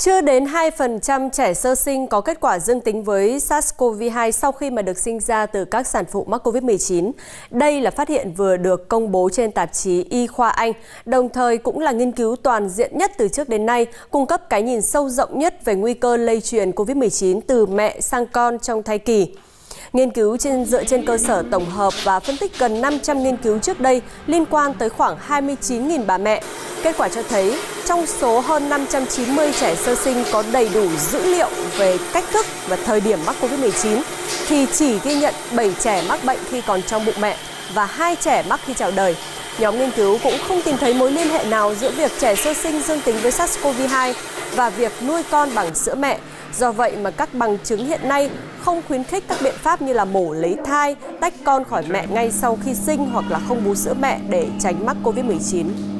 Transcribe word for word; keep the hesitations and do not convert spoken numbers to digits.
Chưa đến hai phần trăm trẻ sơ sinh có kết quả dương tính với SARS-xê o vê hai sau khi mà được sinh ra từ các sản phụ mắc Covid mười chín. Đây là phát hiện vừa được công bố trên tạp chí Y khoa Anh, đồng thời cũng là nghiên cứu toàn diện nhất từ trước đến nay, cung cấp cái nhìn sâu rộng nhất về nguy cơ lây truyền Covid mười chín từ mẹ sang con trong thai kỳ. Nghiên cứu trên dựa trên cơ sở tổng hợp và phân tích gần năm trăm nghiên cứu trước đây liên quan tới khoảng hai mươi chín nghìn bà mẹ. Kết quả cho thấy, trong số hơn năm trăm chín mươi trẻ sơ sinh có đầy đủ dữ liệu về cách thức và thời điểm mắc Covid mười chín, thì chỉ ghi nhận bảy trẻ mắc bệnh khi còn trong bụng mẹ và hai trẻ mắc khi chào đời. Nhóm nghiên cứu cũng không tìm thấy mối liên hệ nào giữa việc trẻ sơ sinh dương tính với SARS-xê o vê hai và việc nuôi con bằng sữa mẹ. Do vậy mà các bằng chứng hiện nay không khuyến khích các biện pháp như là mổ lấy thai, tách con khỏi mẹ ngay sau khi sinh hoặc là không bú sữa mẹ để tránh mắc Covid mười chín.